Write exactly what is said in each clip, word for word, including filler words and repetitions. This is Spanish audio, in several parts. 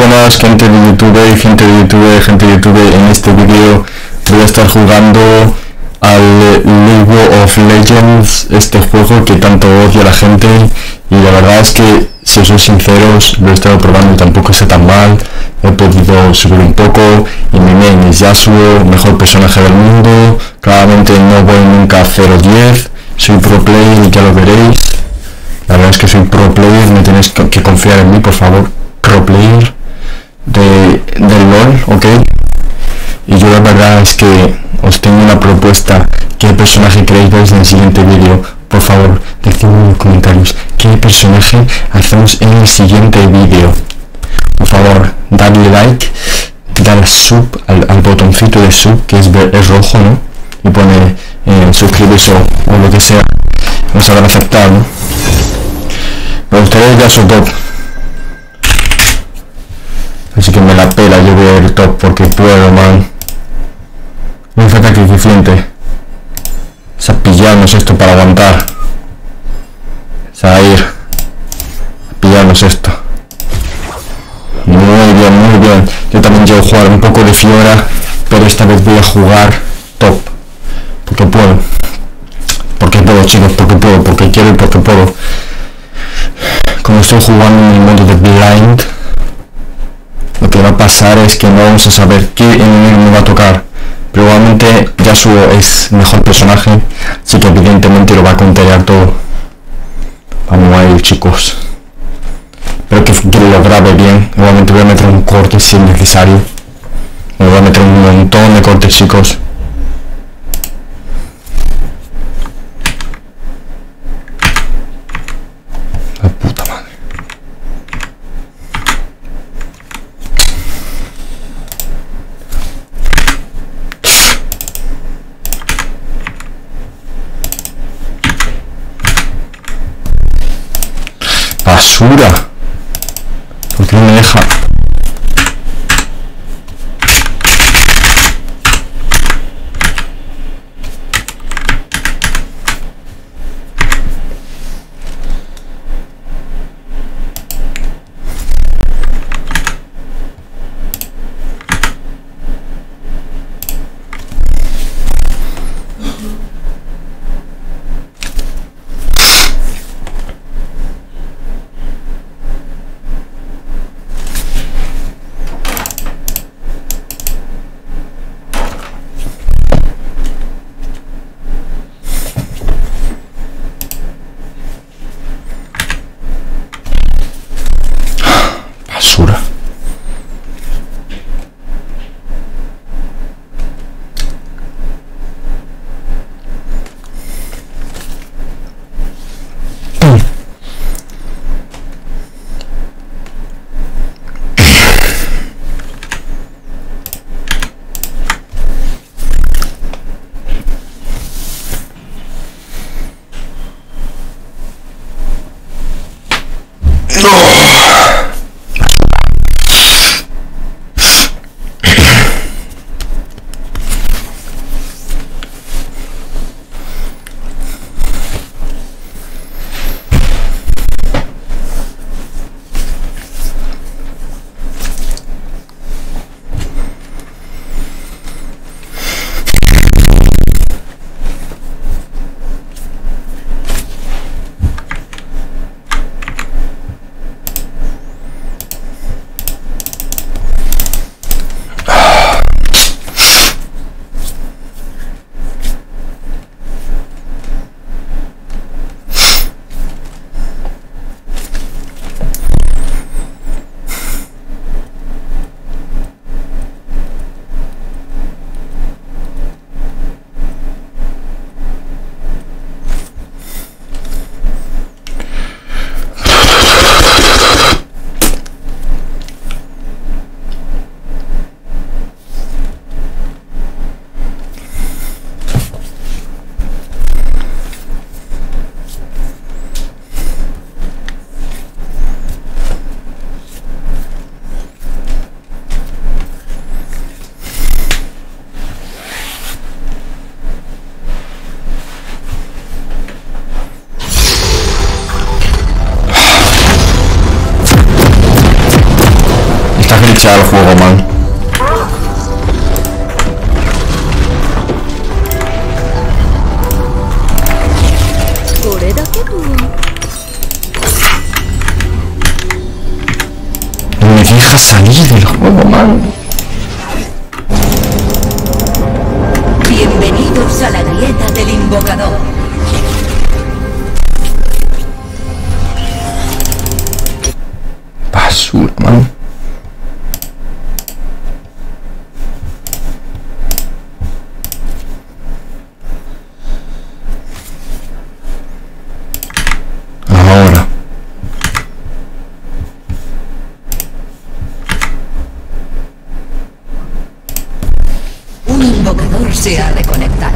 buenas, gente de YouTube, gente de YouTube, gente de YouTube. En este vídeo voy a estar jugando al League of Legends, este juego que tanto odia la gente, y la verdad es que, si os soy sinceros, lo he estado probando y tampoco está tan mal. He podido subir un poco y mi main es Yasuo, mejor personaje del mundo. Claramente no voy nunca a cero diez, soy pro player y ya lo veréis. La verdad es que soy pro player, no tenéis que confiar en mí, por favor. Pro player de, del LOL, ok. Y yo la verdad es que os tengo una propuesta. ¿Qué personaje queréis ver en el siguiente vídeo? Por favor, decidme en los comentarios qué personaje hacemos en el siguiente vídeo. Por favor, dadle like, dale sub al, al botoncito de sub, que es, es rojo, ¿no? Y pone eh, suscribirse o, o lo que sea. Nos habrán aceptado, ¿no? Me gustaría ya su top, así que me la pela, yo voy a ir top porque puedo, man. Me falta coeficiente. Esa pillarnos esto para aguantar. O sea, ir a pillarnos esto. Muy bien, muy bien. Yo también llevo a jugar un poco de Fiora, pero esta vez voy a jugar top. Porque puedo. Porque puedo, chicos, porque puedo, porque quiero y porque puedo. Como estoy jugando en el modo de Blind, lo que va a pasar es que no vamos a saber qué enemigo me va a tocar. Pero igualmente Yasuo es mejor personaje, así que evidentemente lo va a contener todo. Vamos a ir, chicos. Espero que, que lo grabe bien. Igualmente voy a meter un corte si es necesario. Me voy a meter un montón de cortes, chicos. La puta madre. Basura. ¿Por qué no me deja? Basura. fallar el juego, man. No me deja salir del juego, man. Bienvenidos a la grieta del invocador. Basura, man. Ahora. Un invocador se ha reconectado.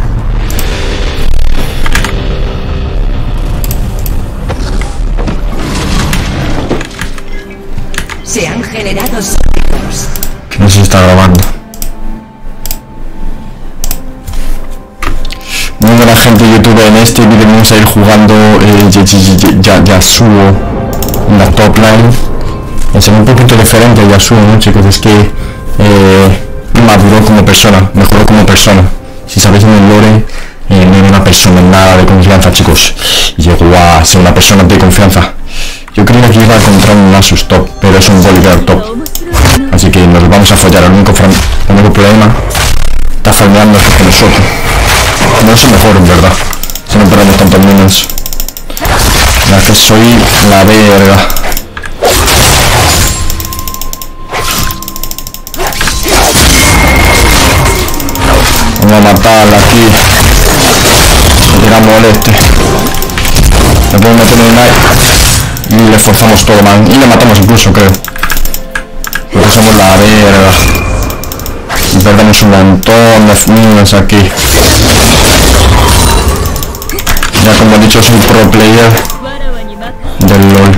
Se han generado sonidos. No se está grabando. Muy buena gente de YouTube, en este vídeo vamos a ir jugando eh, Yasuo en la top line. Es un poquito diferente a Yasuo, ¿no, chicos? Es que eh, maduró como persona, mejoró como persona. Si sabéis en el lore, eh, no era una persona nada de confianza, chicos. Llegó a ser una persona de confianza. Yo creía que iba a encontrar un Nasus top, pero es un Bolívar top. Así que nos vamos a follar. El único, el único problema está falmeando con nosotros. No es el mejor, en verdad. Si no perdemos tantos minions. La que soy la verga. Vamos a matarla aquí. Le llegamos al este. Le podemos meter un knife y le forzamos todo, man. Y le matamos incluso, creo. Porque somos la verga. Y perdemos un montón de minions aquí. Ya como he dicho, soy pro player del LOL.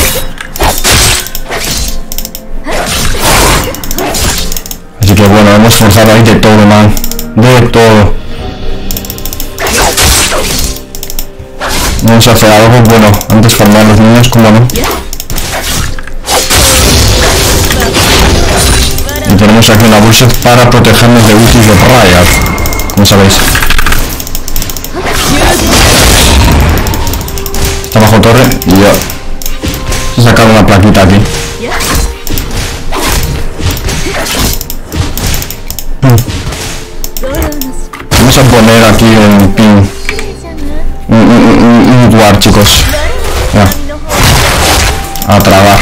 Así que bueno, hemos forzado ahí de todo, man. De todo. Vamos a hacer algo bueno antes de farmear los niños, como no. Y tenemos aquí una bullshit para protegernos de ultis de Riot, como sabéis. Está bajo torre y ya. He sacado una plaquita aquí. Vamos a poner aquí un pin. Un, un, un, un guard, chicos. Ya. A trabar.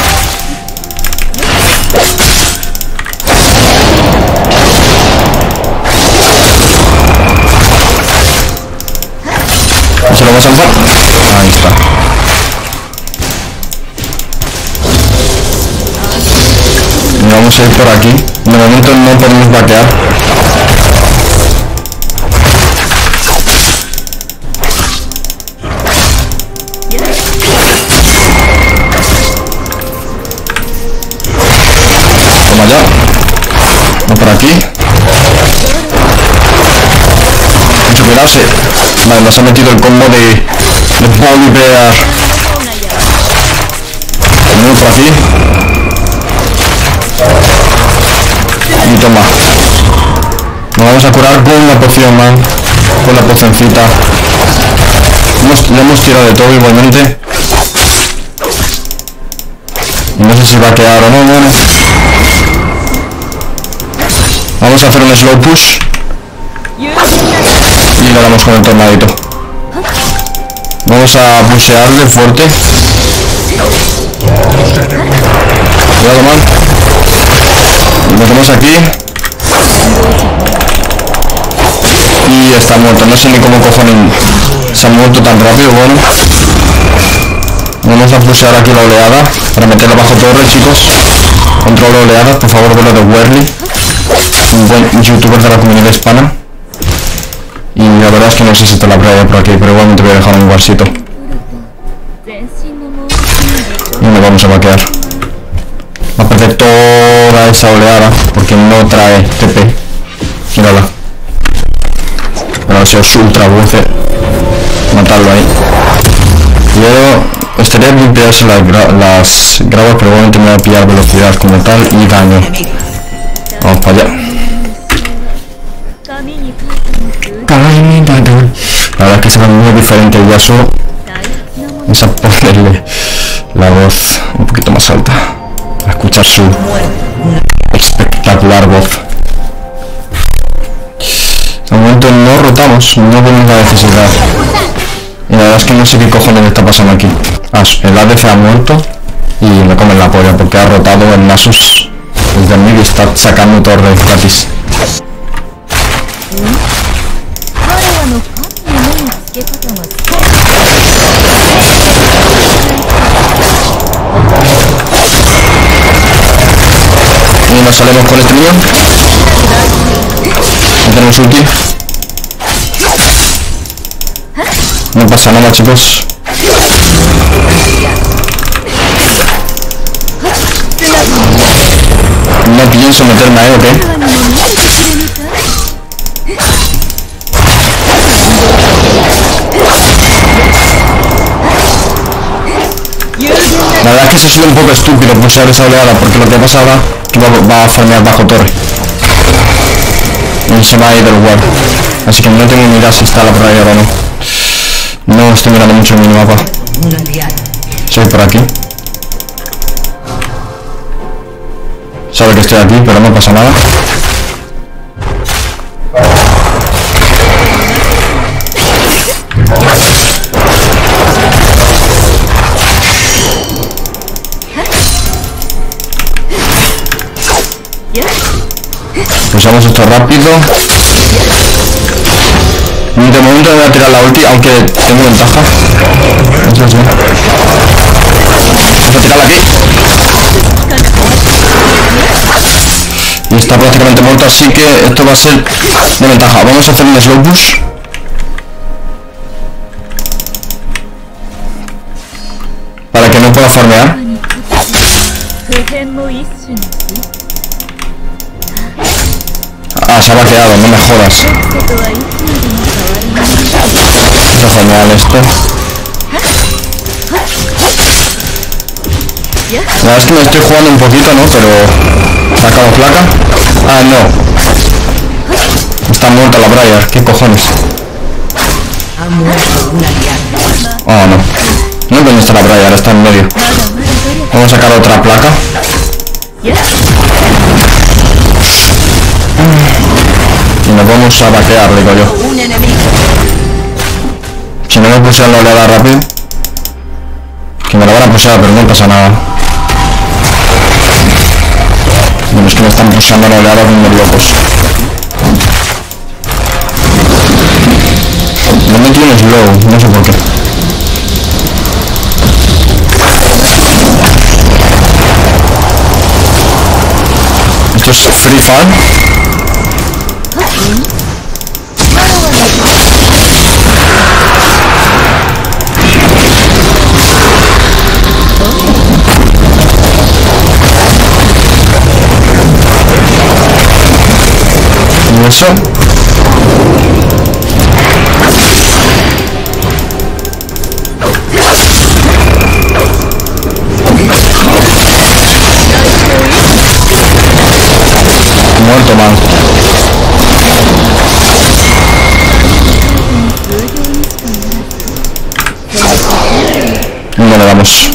¿Se lo vas a salvar? Ahí está. Y vamos a ir por aquí. De momento no podemos vaquear. Toma ya. Vamos por aquí. Mucho cuidado, sí. Vale, nos ha metido el combo de, de Bolívar. Venimos por aquí. Y toma. Nos vamos a curar con una poción, man. Con la pocioncita. Hemos, le hemos tirado de todo igualmente. No sé si va a quedar o no, bueno. Vamos a hacer un slow push. Y le damos con el tornadito. Vamos a pushearle fuerte. Cuidado, man. Lo metemos aquí. Y está muerto. No sé ni cómo cojones se han muerto tan rápido. Bueno. Vamos a pushear aquí la oleada para meterla bajo torre, chicos. Control de oleadas, por favor, velo de Werly. Un buen youtuber de la comunidad hispana. Y la verdad es que no sé si te la playa por aquí, pero igualmente voy a dejar un guarsito. Y nos vamos a vaquear. Va a perder toda esa oleada porque no trae T P. Mírala. Pero si os ultra buce, matarlo ahí. Yo estaría bien pillarse las, gra las grabas, pero igualmente me voy a pillar velocidad como tal y daño. Vamos para allá. La verdad es que se ve muy diferente el Yasuo. Vamos a ponerle la voz un poquito más alta para escuchar su espectacular voz. De momento no rotamos, no vemos la necesidad. Y la verdad es que no sé qué cojones está pasando aquí. Ah, el A D C ha muerto y me comen la polla porque ha rotado el Nasus desde el mid y está sacando torres gratis. Y nos salimos con este mío. No tenemos ulti. No pasa nada, chicos. No pienso meterme ahí, ¿ok? La verdad es que eso ha sido un poco estúpido pulsar esa oleada, porque lo que pasa ahora es que va, va a farmear bajo torre. Y se va a ir del ward. Así que no tengo ni idea si está la prueba o no. No estoy mirando mucho el minimapa. Soy por aquí. Sabe que estoy aquí, pero no pasa nada. Usamos esto rápido. De momento voy a tirar la ulti, aunque tengo ventaja. Eso sí. Vamos a tirarla aquí. Y está prácticamente muerto, así que esto va a ser de ventaja. Vamos a hacer un slow push. Para que no pueda farmear. Ah, se ha vaqueado, no me jodas. Está genial esto. La verdad es que me estoy jugando un poquito, ¿no? Pero... ¿sacamos placa? Ah, no. Está muerta la Briar, ¿qué cojones? Oh, no. No sé dónde está la Briar, está en medio. Vamos a sacar otra placa. Y nos vamos a vaquear, digo yo. Si no me pusieron la oleada rápido, que me la van a pusar, pero no pasa nada. Bueno, es que me están pusando la oleada como locos. No me tiene slow, no sé por qué. Esto es free farm. Y eso. Muerto, man. No le damos.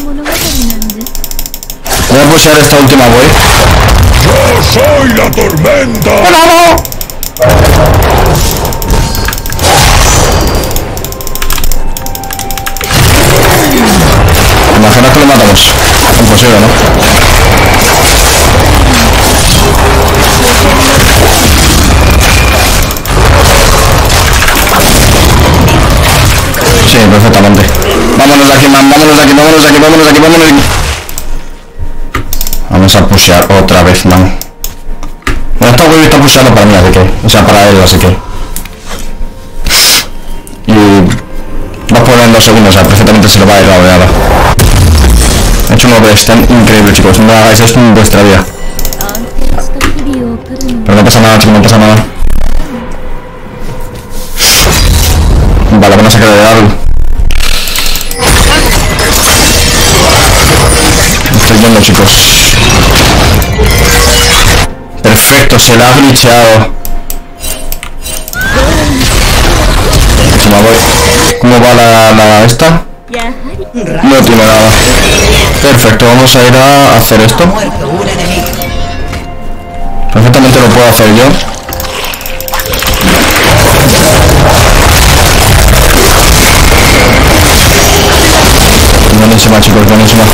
Voy a pushear esta última wave. ¡Yo soy la tormenta! ¡No! Imagina que lo matamos. Imposible, ¿no? Sí, perfectamente. Vámonos de aquí, man, vámonos de aquí, vámonos de aquí, vámonos de aquí, vámonos de aquí. Vamos a pushear otra vez, man. Bueno, esta wave está pusheando para mí, así que... O sea, para él, así que... Y... va a poner en dos segundos, o sea, perfectamente se le va a ir la oleada. He hecho un overextend increíble, chicos. No hagáis esto en vuestra vida. Pero no pasa nada, chicos, no pasa nada. Vale, van a sacar de algo. Estoy yendo, chicos. Pero Perfecto, se la ha glitcheado. ¿Cómo, voy? ¿Cómo va la, la esta? No tiene nada. Perfecto, vamos a ir a hacer esto. Perfectamente lo puedo hacer yo. Buenísima, chicos, buenísima.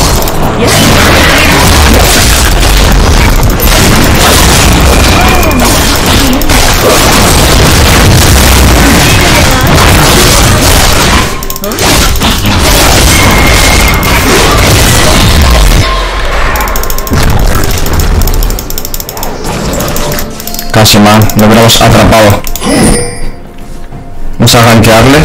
Casi, man, lo hubiéramos atrapado. Vamos a rankearle.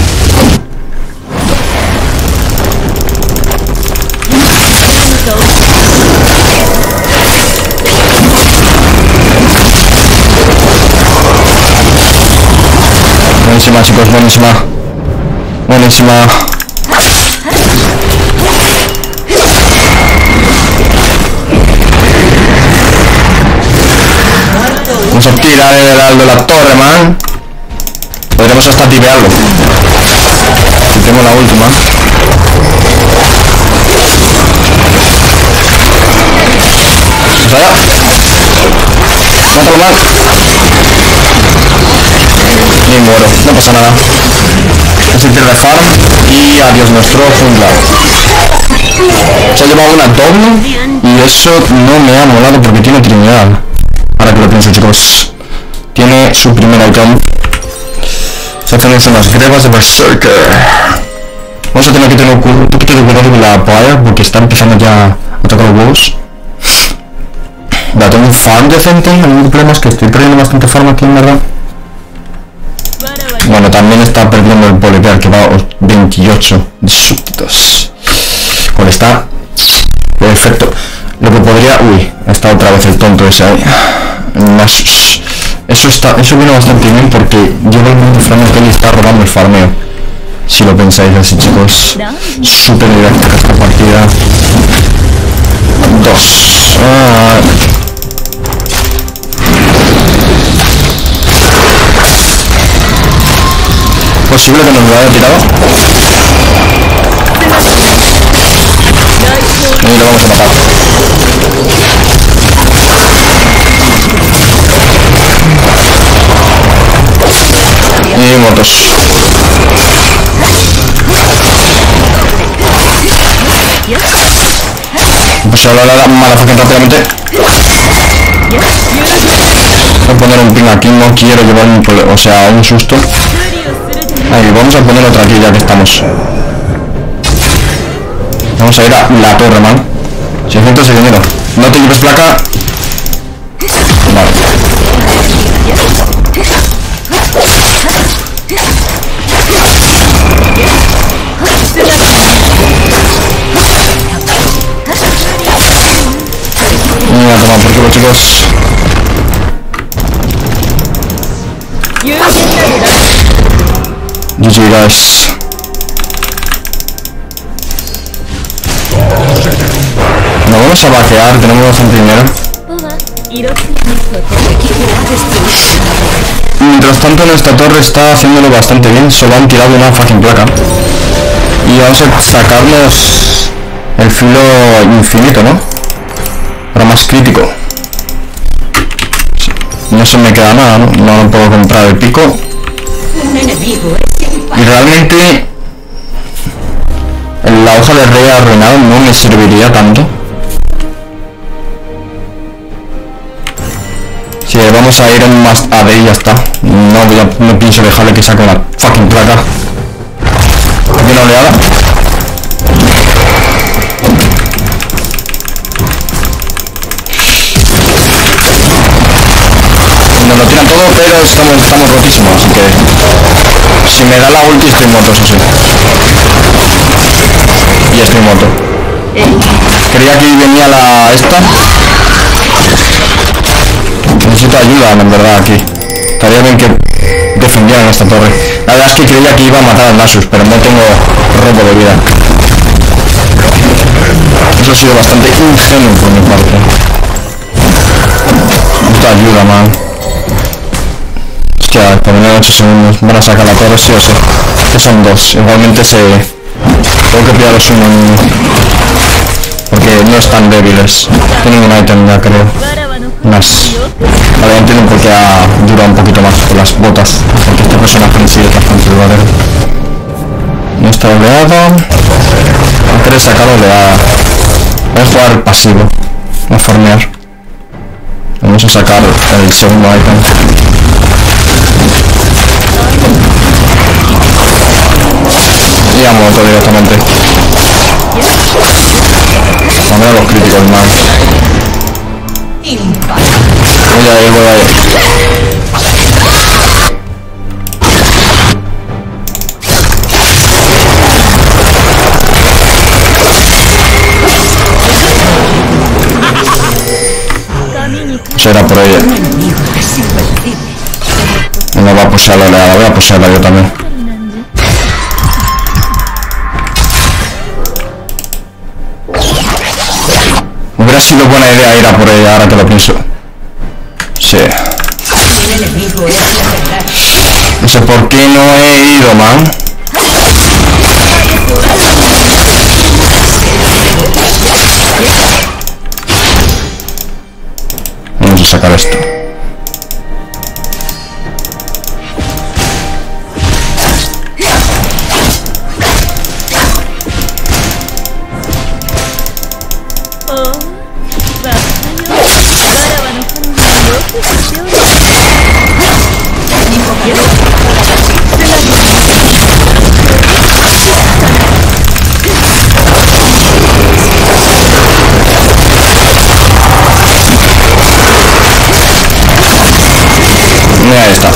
Buenísima, chicos, buenísima. Buenísima. Vamos a tirar el heraldo de la torre, man. Podríamos hasta tipearlo. Si tengo la última. Vamos allá. Mátalo, man. Y muero, no pasa nada. Es el tier de farm y adiós nuestro jungla. Se ha llevado una doble y eso no me ha molado porque tiene trinidad. Ahora que lo pienso, chicos, tiene su primer item. Se hacen unas grebas de Berserker. Vamos a tener que tener un poquito de cuidado con la Pyre porque está empezando ya a tocar los huevos. Ya tengo un farm decente, el único problema es que estoy perdiendo bastante farm aquí, en verdad. Bueno, también está perdiendo el Polyper, que va a veintiocho de súbditos. Bueno, está perfecto. Lo que podría... Uy, está otra vez el tonto ese ahí. Eso está, eso viene bastante bien porque lleva el mundo frame que él está robando el farmeo. Si lo pensáis así, chicos. Súper didáctica esta partida. Dos. Ah. Posible que nos lo haya tirado. Y lo vamos a matar. Y muertos. Pues ahora la mala fucking rápidamente. Voy a poner un ping aquí, no quiero llevar un problema, o sea, un susto. Ahí, vamos a poner otra aquí ya que estamos. Vamos a ir a la torre, man. seiscientos de dinero. No te lleves placa. Vale. Mira, toma por culo, chicos. G G, guys. Nos vamos a vaquear, tenemos bastante dinero. Mientras tanto nuestra torre está haciéndolo bastante bien, solo han tirado una fucking placa. Y vamos a sacarnos el filo infinito, ¿no? Para más crítico. No se me queda nada, ¿no? No puedo comprar el pico. Y realmente la hoja de rey arruinado no me serviría tanto. Si sí, vamos a ir en más A D y ya está. No, voy a, no pienso dejarle que saque una fucking placa. Bien oleada. Nos lo tiran todo, pero estamos, estamos rotísimos, así que si me da la ulti estoy muerto, eso sí. Y estoy muerto. Creía que venía la esta. Necesito ayuda, en verdad, aquí. Estaría bien que defendieran esta torre. La verdad es que creía que iba a matar al Nasus, pero no tengo robo de vida. Eso ha sido bastante ingenuo por mi parte. Necesito ayuda, man. Hostia, por menos ocho segundos. Van a sacar la torre, sí o sí. Que son dos. Igualmente se... Tengo que pillar los uno en uno. Porque no están débiles. Tienen un ítem ya, creo. Unas... Vale, entiendo por qué ha durado un poquito más por las botas. Porque este personaje en sí es bastante duradero. No está oleada. No queréis sacar oleada. Voy a jugar pasivo. Voy a farmear. Vamos a sacar el segundo ítem. Y ha muerto directamente. Vamos a los críticos, man. Voy a ir, voy a ir. Será por ella. No va a pushear la oleada, voy a pushearla yo también. Hubiera sido buena idea ir a por ella, ahora que lo pienso. Sí. No sé por qué no he ido, man. Vamos a sacar esto. Ahí está.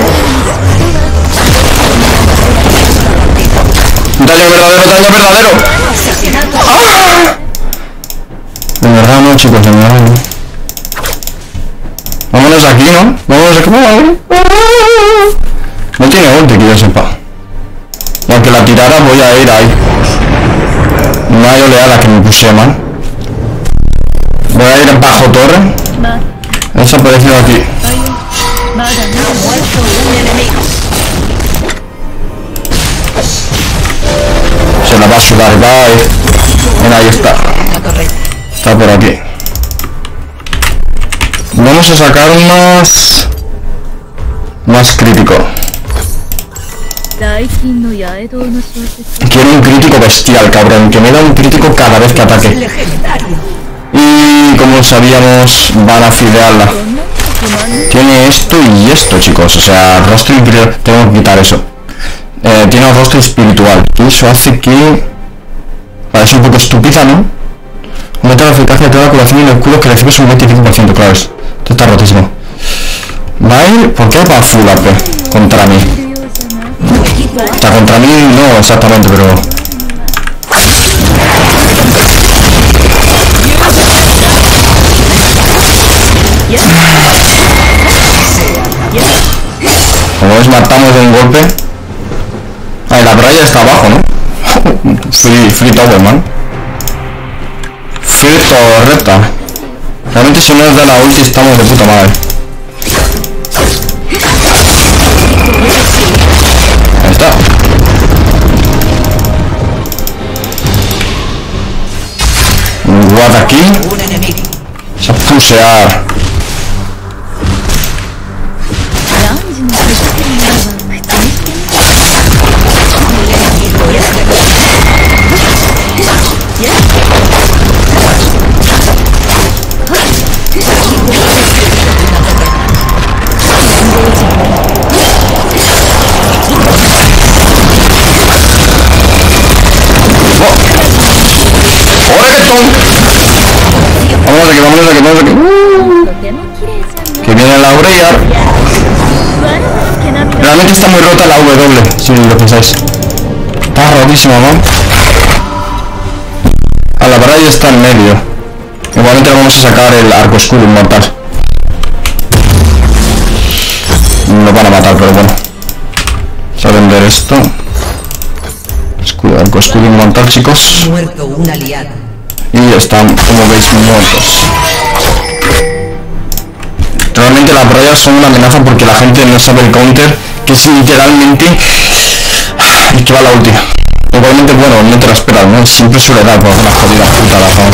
Daño verdadero, daño verdadero. ¡Ah! De verdad no, chicos, de verdad no. Vámonos aquí, ¿no? Vámonos aquí. No tiene ulti, que yo sepa. Y aunque la tirara voy a ir ahí. No hay oleada que me puse, man. Voy a ir bajo torre. Ha desaparecido aquí. Se la va a sudar, bye. Mira, ahí está. Está por aquí. Vamos a sacar más... Más crítico. Quiero un crítico bestial, cabrón. Que me da un crítico cada vez que ataque. Y como sabíamos, van a fidearla. Tiene esto y esto, chicos. O sea, rostro inferior. Tengo que quitar eso. Eh, tiene un rostro espiritual. Y eso hace que... Parece un poco estúpida, ¿no? Aumenta la eficacia de toda la curación y el culo que recibes un veinticinco por ciento, claro. Esto está rotísimo. Va a ir... ¿Por qué va a full A P? Contra mí. O sea, contra mí no exactamente, pero... Como ves, matamos de un golpe. Ah, la Braya está abajo, ¿no? free, free tower, man. Free torreta. Realmente si no nos da la ulti estamos de puta madre. Ahí está. Un guard aquí. Se va a pusear. Vámonos aquí, vámonos aquí, vámonos aquí. Uh, que viene la Ureyar. Realmente está muy rota la W, si lo pensáis. Está rotísima, ¿no? A la Braya está en medio. Igualmente vamos a sacar el arco escudo inmortal. Nos van a matar, pero bueno. Vamos a vender esto. Escudo, arco escudo inmortal, chicos. Muerto un aliado. Y están, como veis, muertos. realmente las rayas son una amenaza porque la gente no sabe el counter, que es literalmente equivale a la ulti. Igualmente, bueno, no te lo esperas, ¿no? Siempre suele dar por alguna jodida puta razón.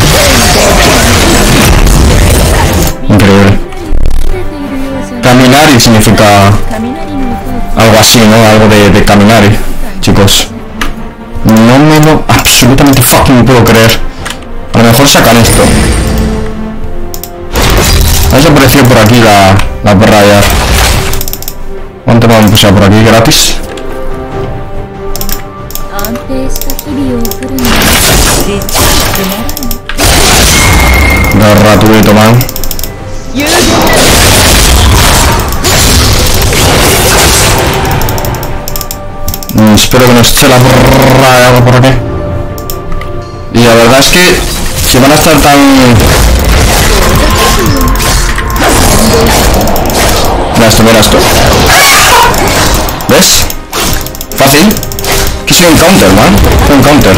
Increíble. Caminari significa algo así, ¿no? Algo de, de caminari, chicos. No me lo absolutamente fucking puedo creer. A lo mejor sacan esto. Ha desaparecido por aquí la, la raya. ¿Cuánto vamos a pasar por aquí gratis? Gratuito, man. Mm, espero que no esté la raya por aquí. Y la verdad es que si van a estar tan... Mira esto, mira esto. ¿Ves? Fácil. Que soy un counter, man. Soy un counter.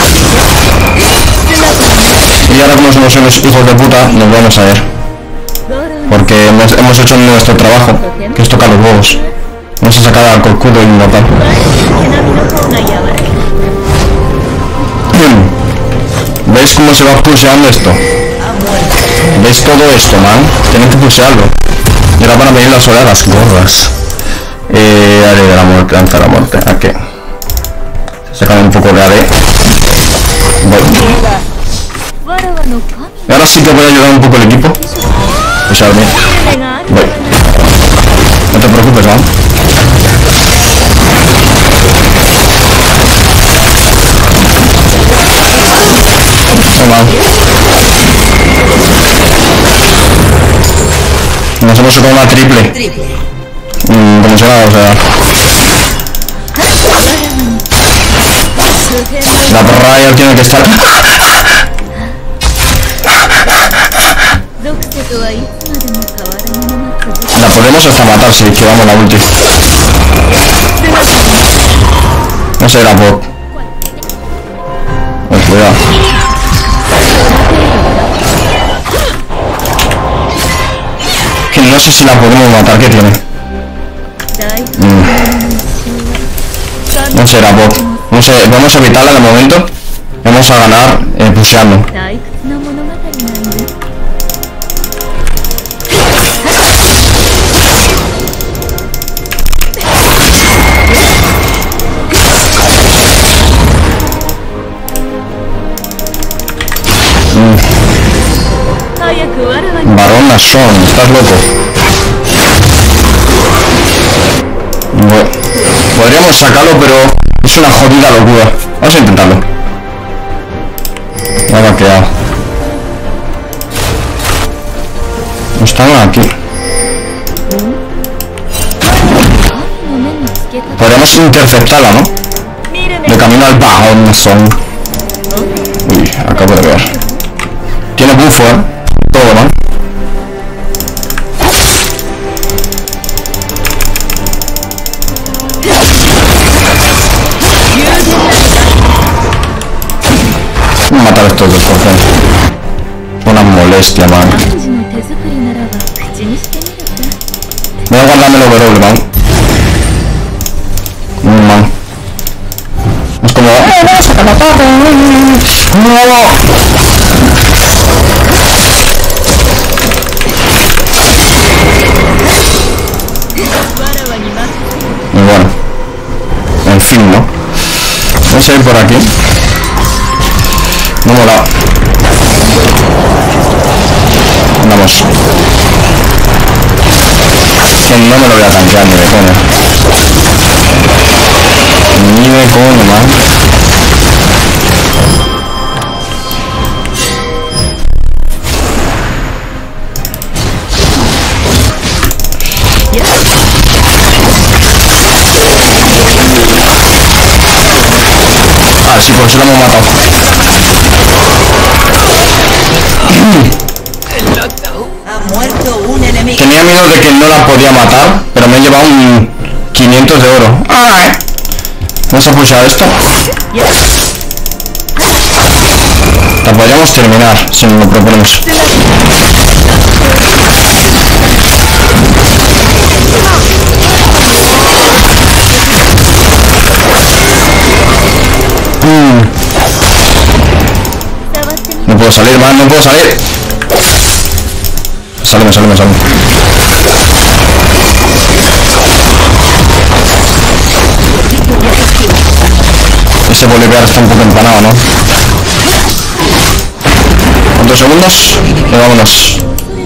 Y ahora como somos unos hijos de puta, nos vamos a ir. Porque hemos, hemos hecho nuestro trabajo, que es tocar los huevos. Vamos a sacar al Corcudo inmortal. ¿Veis cómo se va pusheando esto? ¿Veis todo esto, man? Tienen que pushearlo. Y ahora van a venir las oleadas gordas. Eh, A D de la muerte, lanza la muerte. ¿A qué? Sacan un poco de A D. Voy. Y ahora sí que voy a ayudar un poco el equipo. Pushearme. Voy. No te preocupes, man. Nos hemos sacado una triple. Mm, como será, o sea. La raya tiene que estar. La podemos hasta matar si esquivamos la ulti. No sé, la bot. Oh, cuidado. Que no sé si la podemos matar, ¿qué tiene? Mm. No sé, la bot. No sé, vamos a evitarla de momento. Vamos a ganar eh, pusheando. Varón Nashon, estás loco. Bueno, podríamos sacarlo, pero es una jodida locura. Vamos a intentarlo. Me ha vaqueado. Están aquí. Podríamos interceptarla, ¿no? De camino al Varón Nashon. Uy, acabo de ver. Tiene bufo, ¿eh? Todo, ¿no? Matar a estos dos, por favor. Una molestia, man. Voy a guardarme el overall, man. Mm, man. Es como... ¡Eh, vamos a matar! ¡No! Y bueno, en fin, ¿no? Vamos a ir por aquí. No mola. Vamos. Que no me lo voy a tanquear ni de coña. Ni de coña, man. Ah, sí, por eso lo hemos matado. Ha muerto un enemigo. Tenía miedo de que no la podía matar, pero me he llevado un quinientos de oro. ¡Ay! Vamos a pulsar esto. La podríamos terminar si nos lo proponemos. puedo salir, man, no puedo salir. Salme, salme, salme. Ese Bolivar está un poco empanado, ¿no? ¿Cuántos segundos? Y vámonos.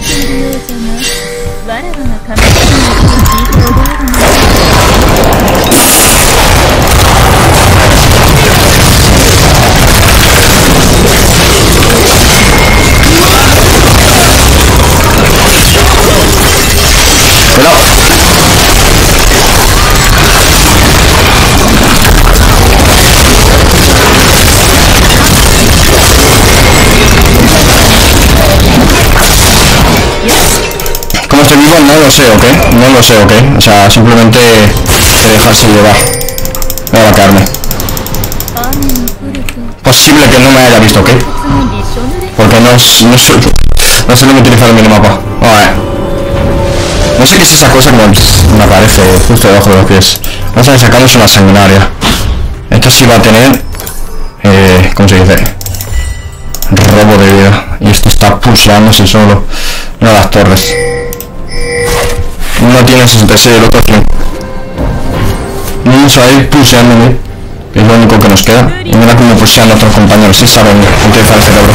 Cuidado. ¿Cómo estoy vivo? No lo sé, ¿ok? No lo sé, ¿ok? O sea, simplemente hay que dejarse llevar. Me va a caerme. Posible que no me haya visto, ¿ok? Porque no, es, no, soy, no sé dónde utilizar el minimapa. Vale. No sé qué es esa cosa como me aparece justo debajo de los pies. Vamos a sacarnos una sanguinaria. Esto sí va a tener... Eh, ¿Cómo se dice? Robo de vida. Y esto está pulseándose solo. Mira las torres. Uno tiene sesenta y seis, el otro cien. Vamos a ir pulseándome. Es lo único que nos queda. Y mira cómo pulsean nuestros compañeros. Sí saben utilizar el cerebro.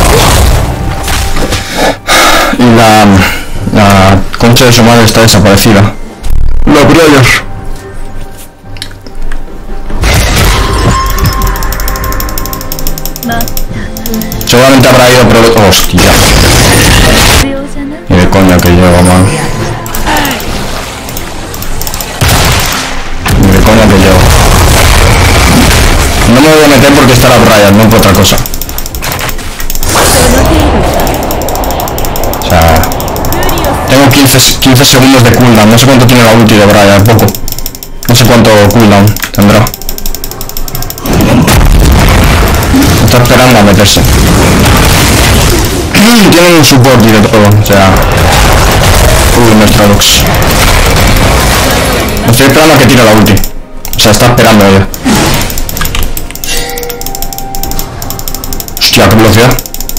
Y la... La concha de su madre está desaparecida. Los brillos. Seguramente habrá ido pero... Hostia. Y de coña que llevo, man. Y de coña que llevo. No me voy a meter porque está la Brian, no por otra cosa. O sea... Tengo quince, quince segundos de cooldown, no sé cuánto tiene la ulti de Brian, poco. No sé cuánto cooldown tendrá. Está esperando a meterse. Tienen un support y de todo, o sea... Uy, nuestra Lux. Estoy esperando a que tire la ulti. O sea, está esperando ella. Hostia, qué velocidad.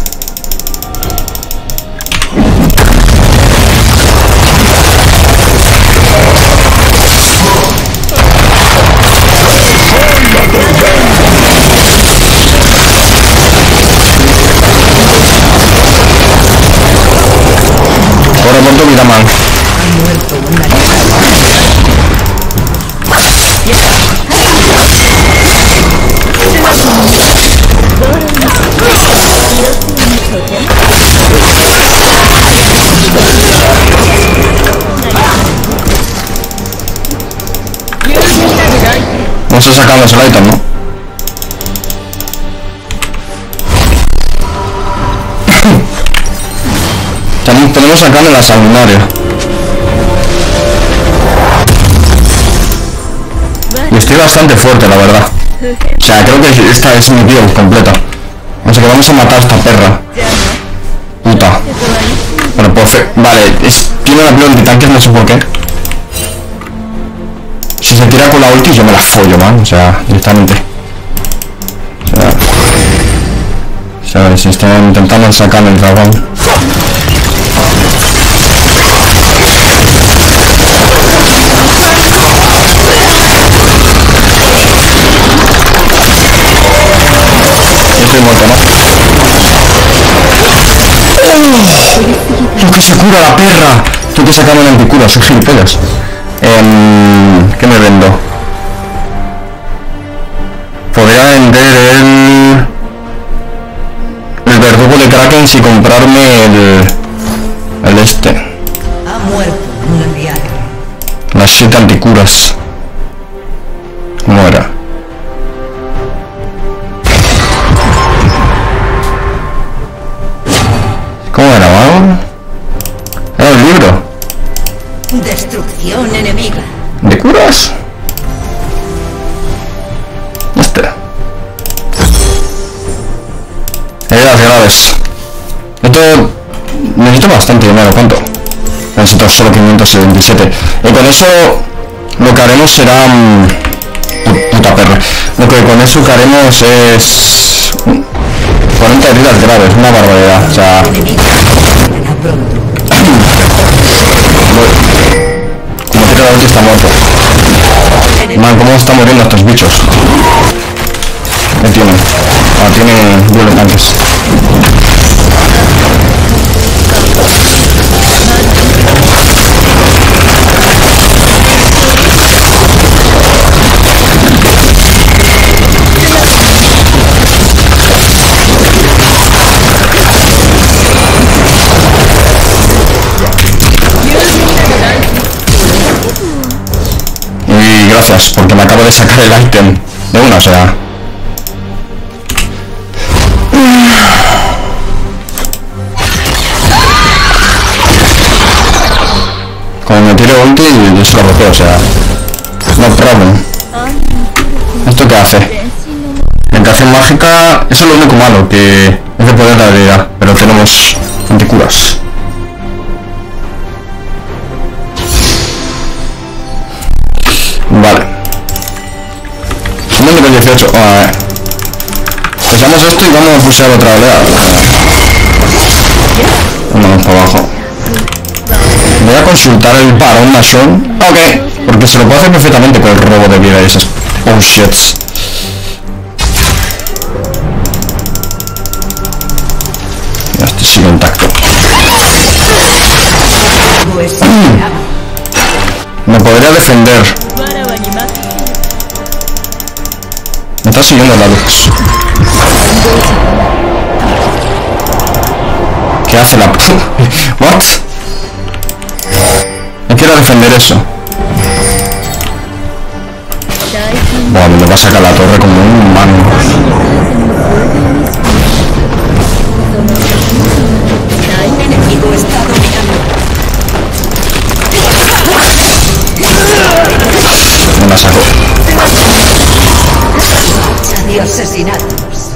Corre por tu vida, man. No se sacan los lights, ¿no? También podemos sacarle la sanguinaria. Y estoy bastante fuerte, la verdad. O sea, creo que esta es mi build completa. Así que vamos a matar a esta perra. Puta. Bueno, pues... Vale, es, tiene una build de tanques, no sé por qué. Si se tira con la ulti yo me la follo, man. O sea, directamente. O sea... ¿Sabes? Están intentando sacar el dragón. Estoy muerto, ¿no? ¡Oh! ¡Que se cura la perra! Tengo que sacarme el anticura, soy gilipollas. Eh, ¿Qué me vendo? Podría vender el... El verdugo de Kraken y comprarme el... El este. Ha muerto un enviado. Las siete anticuras. ¿Cómo era? ¿Cómo era, vamos? Era el libro. Destrucción enemiga. ¿De curas? Este. Heridas graves. Esto... Necesito bastante dinero, ¿cuánto? Necesito solo quinientos setenta y siete. Y con eso... Lo que haremos será... Puta perra. Lo que con eso que haremos es... cuarenta heridas graves, una barbaridad. O sea... Como tira la ulti está muerto. Man, ¿cómo están muriendo estos bichos? ¿Qué tienen? Ah, tienen duelo tanques. Y gracias, porque me acabo de sacar el ítem de una, o sea... Como me tiro ulti, yo se lo bloqueo, o sea... No problem. ¿Esto qué hace? Encarnación mágica... Eso es lo único malo, que es de poder la habilidad, pero tenemos anticuras. Vale. Somos nivel dieciocho. Ah, eh. Pasamos esto y vamos a pulsar otra oleada. Vamos para abajo. Voy a consultar el Barón Nashon. Ok. Porque se lo puedo hacer perfectamente con el robo de vida y esas... Oh shit. Ya, este sigue intacto. Me podría defender. Me está siguiendo la luz. ¿Qué hace la... What? No quiero defender eso. Buah, me va a sacar la torre como un mango. El enemigo está dominando. Me la saco. Y asesinatos.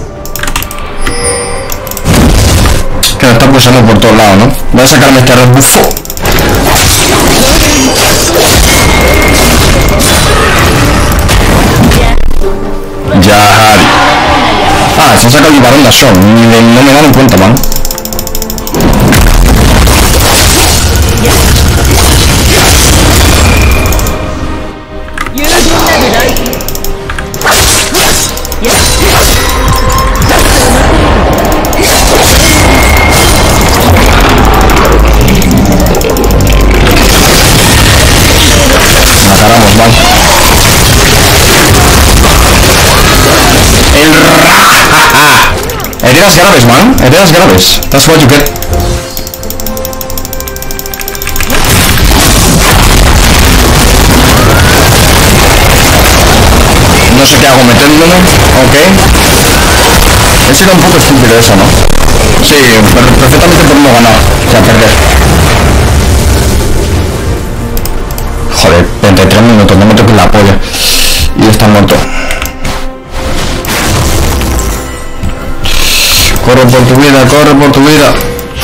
Que me está pulsando por todos lados, ¿no? Voy a sacarme este rebufo. Ya, Harry. Ah, se han sacado el Barón Nashon. Ni de, no me dan en cuenta, man. Mataramos, man. El ra... Heridas graves, man. Heridas graves. That's what you get. No sé qué hago metiéndome. Ok. He sido un poco estúpido eso, ¿no? Sí, per perfectamente podemos ganar. O sea, perder. Joder, treinta y tres minutos, no me toques la polla. Y está muerto. Corre por tu vida, corre por tu vida.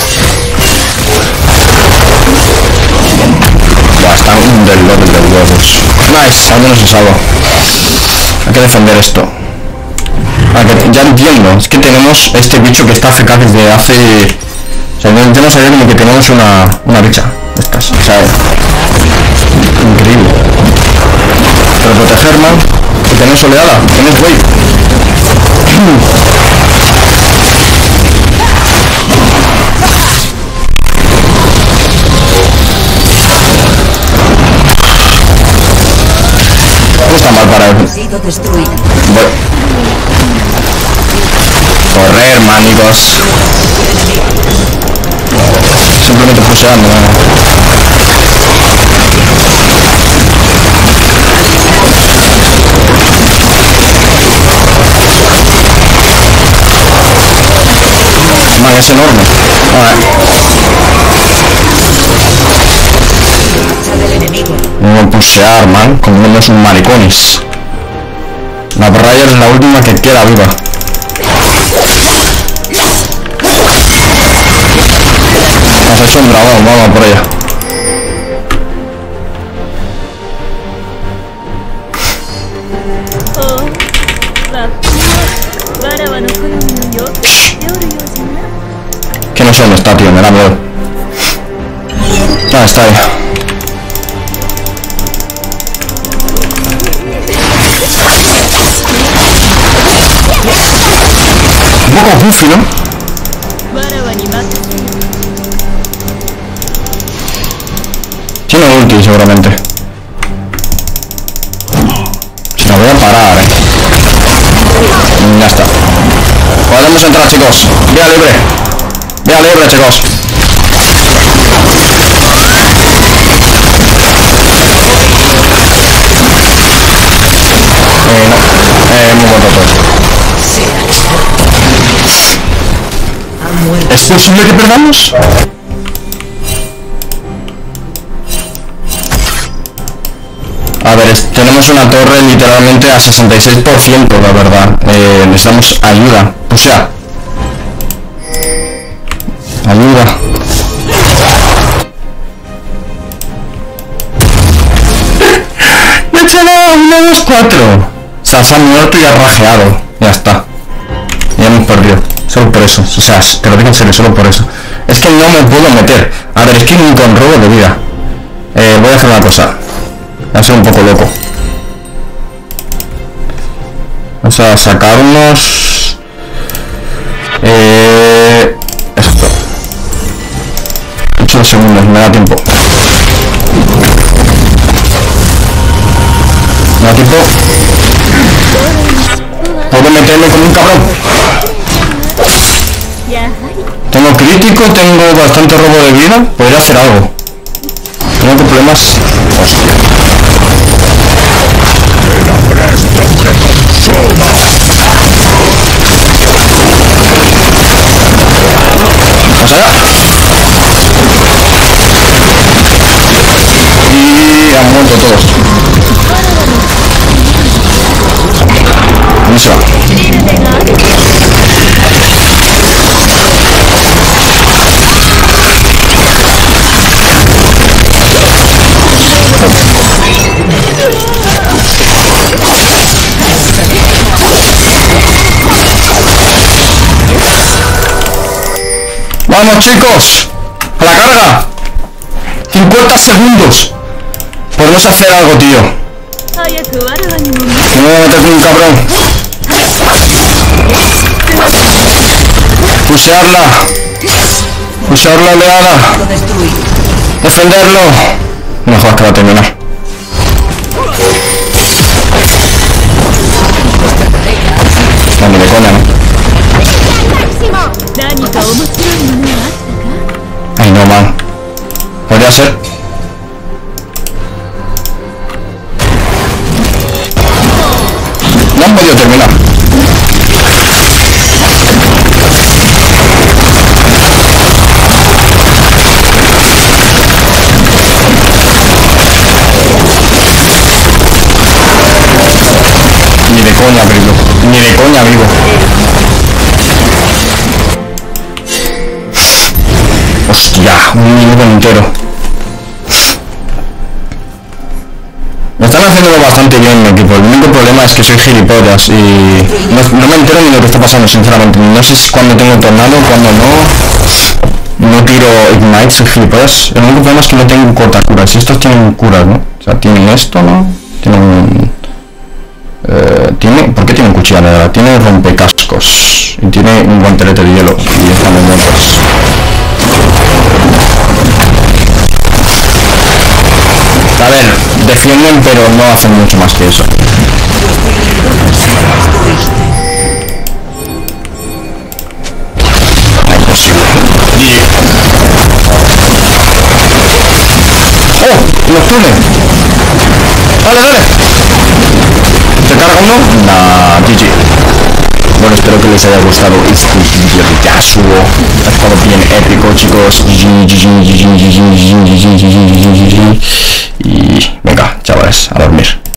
Buah, está un del lobby de huevos. Nice, al menos se salva. Hay que defender esto. Ah, que ya entiendo, es que tenemos este bicho que está A F K desde hace... O sea, yo no sabía como que tenemos una, una bicha de estas, o sea... Increíble. Pero proteger, man, que tenés oleada, tenés wave. No está mal para él. Voy. Correr, manicos. Simplemente puseando, man. Man, es enorme. Vamos a pusear, man, como unos maricones. La Briar es la última que queda viva. Nos ha hecho un dragón, vamos por ella. está, tío, me da miedo. Ah, está ahí. Un poco goofy, ¿no? Tiene ulti seguramente. Si la voy a parar, eh. Ya está. Podemos entrar, chicos. Vía libre. Vía libre, chicos. Eh, no. Eh, muy buen roto. ¿Es posible que perdamos? A ver, es, tenemos una torre literalmente a sesenta y seis por ciento, la verdad. Eh, necesitamos ayuda. O sea, ayuda. ¡Me he echado uno, dos, cuatro! O sea, se ha muerto y ha rajeado. Ya está. Ya hemos perdido. Solo por eso. O sea, te lo digo en serio, solo por eso. Es que no me puedo meter. A ver, es que ni con robo de vida. Eh, voy a hacer una cosa. Va a ser un poco loco. Vamos a sacarnos eh, esto. ocho segundos, me da tiempo. Me da tiempo. Puedo meterme como un cabrón. Tengo crítico, tengo bastante robo de vida. Podría hacer algo. Tengo problemas. Hostia. Vamos allá. Y han muerto todos. ¿Dónde se va? ¡Vamos, chicos! ¡A la carga! cincuenta segundos. Podemos hacer algo, tío. Me voy a meter con un cabrón. Pushearla. Pushear la oleada. Defenderlo. No jodas que va a terminar. No, ni de coña, ¿no? Ay, no, man. Podría ser. No han podido terminar. Ni de coña vivo. Ni de coña vivo. Hostia, un minuto entero. Me están haciéndolo bastante bien mi equipo. El único problema es que soy gilipollas y no, no me entero ni lo que está pasando, sinceramente. No sé si cuando tengo tornado, cuando no. No tiro ignite, soy gilipollas. El único problema es que no tengo cortacuras. Y estos tienen curas, ¿no? O sea, tienen esto, ¿no? Tienen... Eh, tiene, ¿por qué tienen cuchilla? Tiene rompecascos y tiene un guantelete de hielo y están muy muertos. A ver, defienden pero no hacen mucho más que eso. Ay, imposible. ¡Oh! ¡Nocturne! ¡Dale, dale! ¿Se carga uno? Nah, G G. Bueno, espero que les haya gustado este vídeo de Yasuo. Ha estado bien épico, chicos. Y venga, chavales, a dormir.